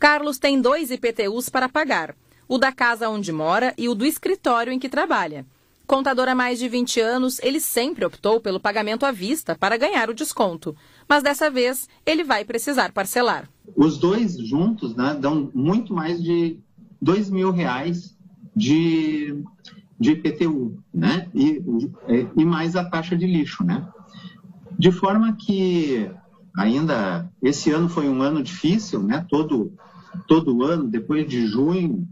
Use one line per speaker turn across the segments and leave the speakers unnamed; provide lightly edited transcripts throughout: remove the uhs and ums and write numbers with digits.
Carlos tem 2 IPTUs para pagar, o da casa onde mora e o do escritório em que trabalha. Contador há mais de 20 anos, ele sempre optou pelo pagamento à vista para ganhar o desconto. Mas dessa vez, ele vai precisar parcelar.
Os dois juntos, né, dão muito mais de R$2.000 de IPTU, né, e mais a taxa de lixo, né. De forma que ainda esse ano foi um ano difícil, né, todo ano, depois de junho,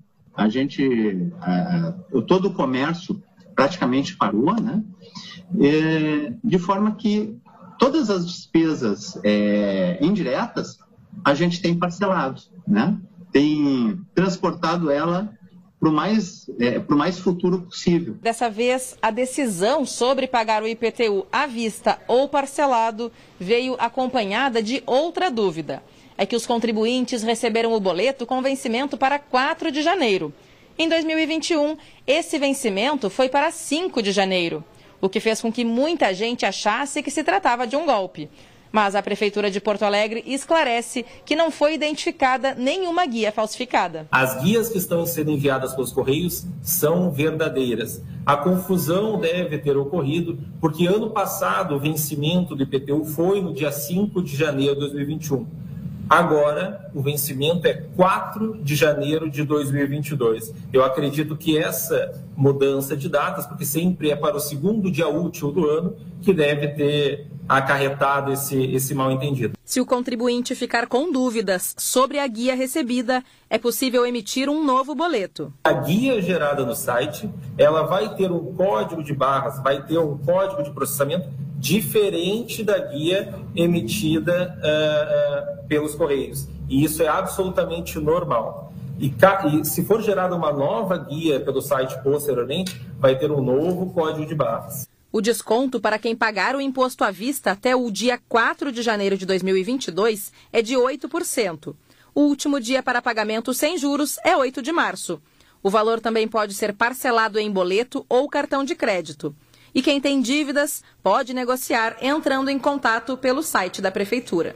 todo o comércio praticamente parou, né? De forma que todas as despesas indiretas a gente tem parcelado, né? Tem transportado ela para o mais futuro possível.
Dessa vez, a decisão sobre pagar o IPTU à vista ou parcelado veio acompanhada de outra dúvida. É que os contribuintes receberam o boleto com vencimento para 4 de janeiro. Em 2021, esse vencimento foi para 5 de janeiro, o que fez com que muita gente achasse que se tratava de um golpe. Mas a Prefeitura de Porto Alegre esclarece que não foi identificada nenhuma guia falsificada.
As guias que estão sendo enviadas pelos Correios são verdadeiras. A confusão deve ter ocorrido porque ano passado o vencimento do IPTU foi no dia 5 de janeiro de 2021. Agora, o vencimento é 4 de janeiro de 2022. Eu acredito que essa mudança de datas, porque sempre é para o segundo dia útil do ano, que deve ter acarretado esse mal-entendido.
Se o contribuinte ficar com dúvidas sobre a guia recebida, é possível emitir um novo boleto.
A guia gerada no site, ela vai ter um código de barras, vai ter um código de processamento diferente da guia emitida pelos Correios. E isso é absolutamente normal. E se for gerada uma nova guia pelo site posteriormente, vai ter um novo código de barras.
O desconto para quem pagar o imposto à vista até o dia 4 de janeiro de 2022 é de 8%. O último dia para pagamento sem juros é 8 de março. O valor também pode ser parcelado em boleto ou cartão de crédito. E quem tem dívidas pode negociar entrando em contato pelo site da Prefeitura.